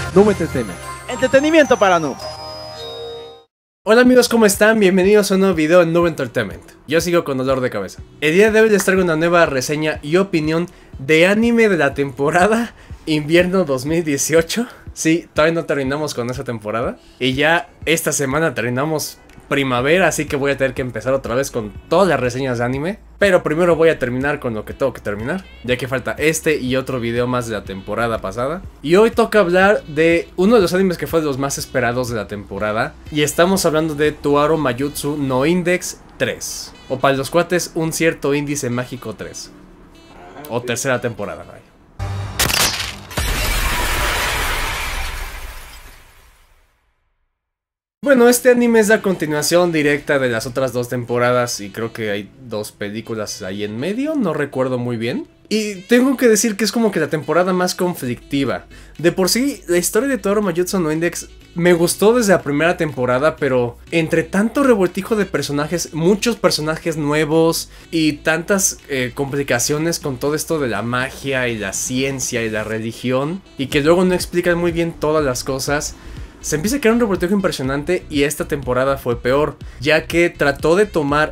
Noob Entertainment. Entretenimiento para noobs. Hola amigos, ¿cómo están? Bienvenidos a un nuevo video en Noob Entertainment. Yo sigo con dolor de cabeza. El día de hoy les traigo una nueva reseña y opinión de anime de la temporada Invierno 2018. Sí, todavía no terminamos con esa temporada. Y ya esta semana terminamos primavera, así que voy a tener que empezar otra vez con todas las reseñas de anime. Pero primero voy a terminar con lo que tengo que terminar, ya que falta este y otro video más de la temporada pasada. Y hoy toca hablar de uno de los animes que fue de los más esperados de la temporada. Y estamos hablando de Toaru Mayutsu no Index 3. O para los cuates, un cierto índice mágico 3. O tercera temporada, vaya. Bueno, este anime es la continuación directa de las otras dos temporadas y creo que hay dos películas ahí en medio, no recuerdo muy bien. Y tengo que decir que es como que la temporada más conflictiva. De por sí, la historia de Toaru Mayutsu no Index me gustó desde la primera temporada, pero entre tanto revoltijo de personajes, muchos personajes nuevos y tantas complicaciones con todo esto de la magia y la ciencia y la religión, y que luego no explican muy bien todas las cosas, se empieza a crear un revoltijo impresionante. Y esta temporada fue peor, ya que trató de tomar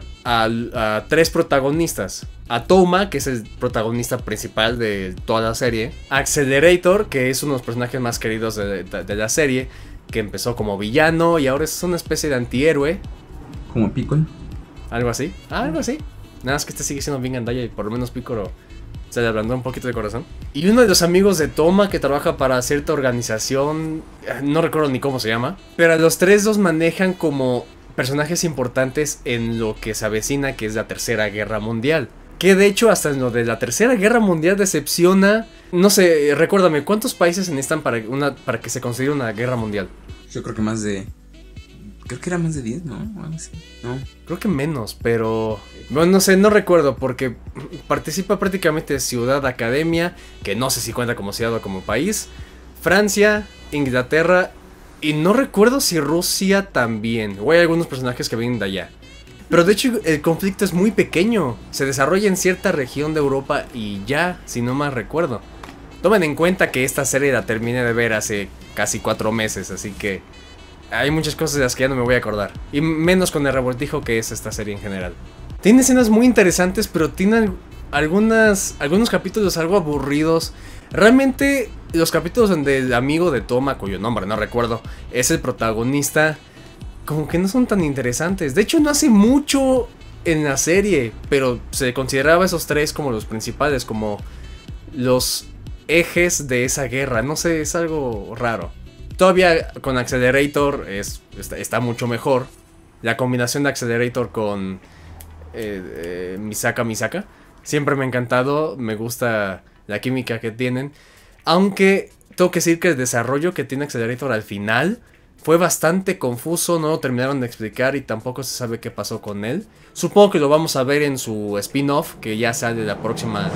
a tres protagonistas. A Touma, que es el protagonista principal de toda la serie. Accelerator, que es uno de los personajes más queridos de la serie, que empezó como villano y ahora es una especie de antihéroe. ¿Como Piccolo? Algo así, algo así. Nada más que este sigue siendo bien gandalla y por lo menos Piccolo se le ablandó un poquito de corazón. Y uno de los amigos de Touma que trabaja para cierta organización, no recuerdo ni cómo se llama, pero los tres los manejan como personajes importantes en lo que se avecina, que es la Tercera Guerra Mundial. Que de hecho hasta en lo de la Tercera Guerra Mundial decepciona. No sé, recuérdame, ¿cuántos países necesitan para que se considere una guerra mundial? Yo creo que más de... Creo que era más de 10, ¿no? Algo así. No. Creo que menos, pero... Bueno, no sé, no recuerdo, porque participa prácticamente Ciudad Academia, que no sé si cuenta como ciudad o como país, Francia, Inglaterra, y no recuerdo si Rusia también, o hay algunos personajes que vienen de allá. Pero de hecho el conflicto es muy pequeño, se desarrolla en cierta región de Europa y ya, si no mal recuerdo. Tomen en cuenta que esta serie la terminé de ver hace casi 4 meses, así que hay muchas cosas de las que ya no me voy a acordar. Y menos con el revoltijo que es esta serie en general. Tiene escenas muy interesantes, pero tiene algunos capítulos algo aburridos. Realmente los capítulos donde el amigo de Toma, cuyo nombre no recuerdo, es el protagonista, como que no son tan interesantes. De hecho no hace mucho en la serie, pero se consideraba esos tres como los principales, como los ejes de esa guerra. No sé, es algo raro. Todavía con Accelerator está mucho mejor. La combinación de Accelerator con Misaka siempre me ha encantado. Me gusta la química que tienen. Aunque tengo que decir que el desarrollo que tiene Accelerator al final fue bastante confuso. No lo terminaron de explicar y tampoco se sabe qué pasó con él. Supongo que lo vamos a ver en su spin-off, que ya sale la próxima...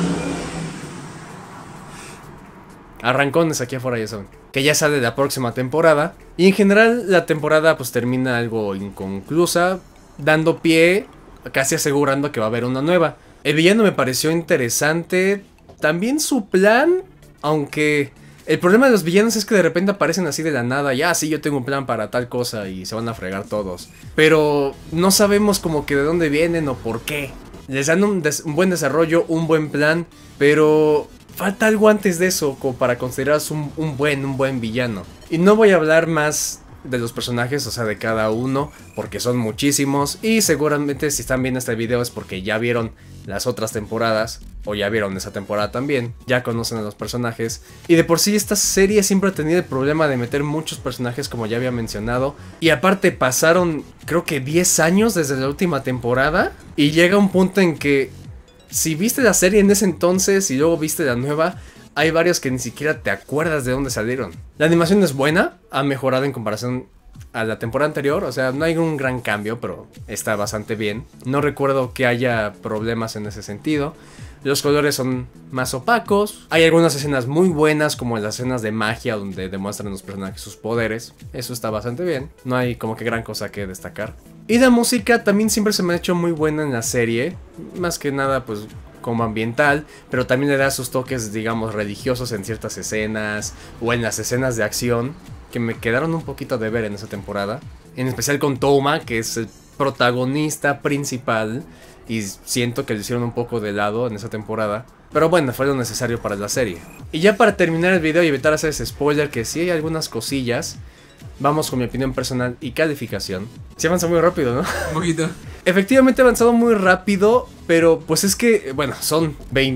Arrancones aquí afuera ya saben. Que ya sale la próxima temporada. Y en general la temporada pues termina algo inconclusa, dando pie, casi asegurando que va a haber una nueva. El villano me pareció interesante. También su plan, aunque el problema de los villanos es que de repente aparecen así de la nada. Ya, sí, yo tengo un plan para tal cosa y se van a fregar todos. Pero no sabemos como que de dónde vienen o por qué. Les dan un buen desarrollo, un buen plan, pero falta algo antes de eso como para considerarse un buen villano. Y no voy a hablar más de los personajes, o sea, de cada uno, porque son muchísimos. Y seguramente si están viendo este video es porque ya vieron las otras temporadas, o ya vieron esa temporada también, ya conocen a los personajes. Y de por sí esta serie siempre ha tenido el problema de meter muchos personajes, como ya había mencionado. Y aparte pasaron creo que 10 años desde la última temporada, y llega un punto en que si viste la serie en ese entonces y luego viste la nueva, hay varios que ni siquiera te acuerdas de dónde salieron. La animación es buena, ha mejorado en comparación a la temporada anterior, o sea, no hay un gran cambio, pero está bastante bien. No recuerdo que haya problemas en ese sentido. Los colores son más opacos. Hay algunas escenas muy buenas, como las escenas de magia donde demuestran los personajes sus poderes. Eso está bastante bien. No hay como que gran cosa que destacar. Y la música también siempre se me ha hecho muy buena en la serie. Más que nada, pues como ambiental, pero también le da sus toques, digamos, religiosos en ciertas escenas o en las escenas de acción que me quedaron un poquito de ver en esa temporada. En especial con Touma, que es el protagonista principal, y siento que lo hicieron un poco de lado en esa temporada. Pero bueno, fue lo necesario para la serie. Y ya para terminar el video y evitar hacer ese spoiler, que sí hay algunas cosillas, vamos con mi opinión personal y calificación. Se avanza muy rápido, ¿no? Un poquito. Efectivamente ha avanzado muy rápido, pero pues es que, bueno, son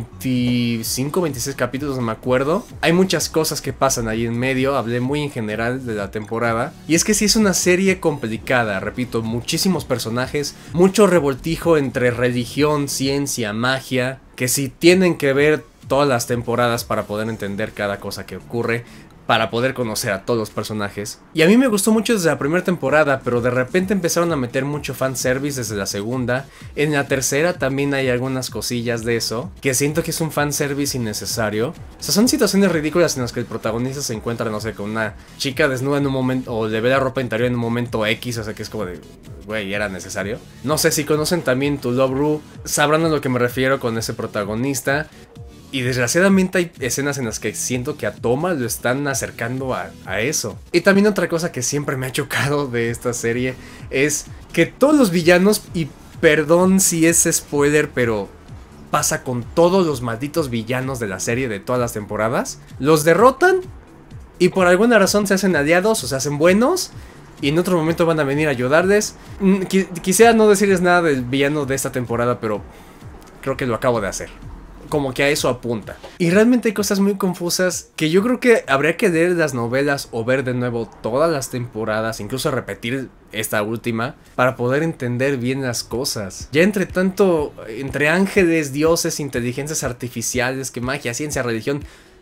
25, 26 capítulos, no me acuerdo. Hay muchas cosas que pasan ahí en medio, hablé muy en general de la temporada. Y es que sí es una serie complicada, repito, muchísimos personajes, mucho revoltijo entre religión, ciencia, magia, que sí tienen que ver todas las temporadas para poder entender cada cosa que ocurre, para poder conocer a todos los personajes. Y a mí me gustó mucho desde la primera temporada, pero de repente empezaron a meter mucho fanservice desde la segunda. En la tercera también hay algunas cosillas de eso, que siento que es un fanservice innecesario. O sea, son situaciones ridículas en las que el protagonista se encuentra, no sé, con una chica desnuda en un momento, o le ve la ropa interior en un momento X, o sea que es como de... güey, era necesario. No sé, si conocen también To Love Ru, sabrán a lo que me refiero con ese protagonista. Y desgraciadamente hay escenas en las que siento que a Touma lo están acercando a eso. Y también otra cosa que siempre me ha chocado de esta serie es que todos los villanos, y perdón si es spoiler, pero pasa con todos los malditos villanos de la serie de todas las temporadas, los derrotan y por alguna razón se hacen aliados o se hacen buenos. Y en otro momento van a venir a ayudarles. Quisiera no decirles nada del villano de esta temporada, pero creo que lo acabo de hacer. Como que a eso apunta. Y realmente hay cosas muy confusas que yo creo que habría que leer las novelas o ver de nuevo todas las temporadas, incluso repetir esta última, para poder entender bien las cosas. Ya entre tanto, entre ángeles, dioses, inteligencias artificiales, que magia, ciencia, religión,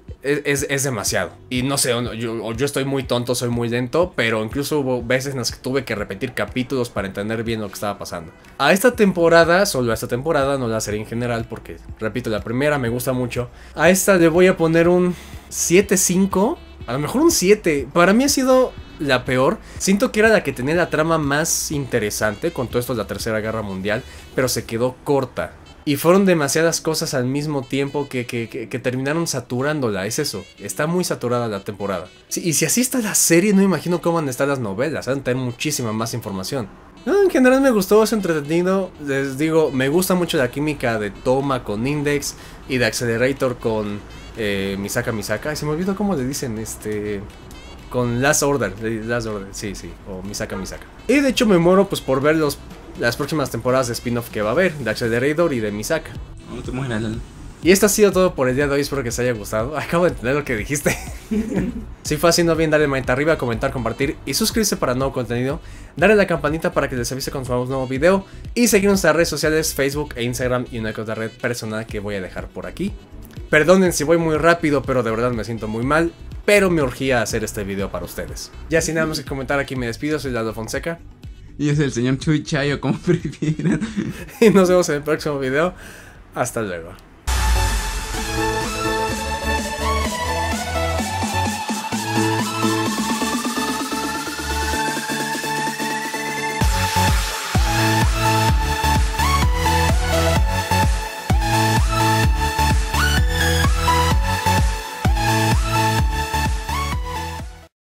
es demasiado. Y no sé, yo estoy muy tonto, soy muy lento, pero incluso hubo veces en las que tuve que repetir capítulos para entender bien lo que estaba pasando. A esta temporada, solo a esta temporada, no la serie en general, porque repito, la primera me gusta mucho. A esta le voy a poner un 7.5, a lo mejor un 7. Para mí ha sido la peor. Siento que era la que tenía la trama más interesante con todo esto de la Tercera Guerra Mundial, pero se quedó corta. Y fueron demasiadas cosas al mismo tiempo que terminaron saturándola. Es eso, está muy saturada la temporada. Sí, y si así está la serie, no me imagino cómo van a estar las novelas. Van a tener muchísima más información. No, en general me gustó, es entretenido. Les digo, me gusta mucho la química de Touma con Index y de Accelerator con Misaka. Ay, se me olvidó cómo le dicen, con Last Order, sí, o Misaka. Y de hecho me muero pues por ver las próximas temporadas de spin-off que va a haber, de Accelerator y de Misaka. No te mueras, Lalo. Y esto ha sido todo por el día de hoy, espero que os haya gustado. Acabo de entender lo que dijiste. Si fue así, no olviden darle manita arriba, comentar, compartir y suscribirse para nuevo contenido. Darle a la campanita para que les avise cuando subamos un nuevo video. Y seguir nuestras redes sociales, Facebook e Instagram, y una que otra red personal que voy a dejar por aquí. Perdonen si voy muy rápido, pero de verdad me siento muy mal. Pero me urgía hacer este video para ustedes. Ya sin nada más que comentar, aquí me despido, soy Lalo Fonseca. Y es el señor Chuy Chayo, como prefieran. Y nos vemos en el próximo video. Hasta luego.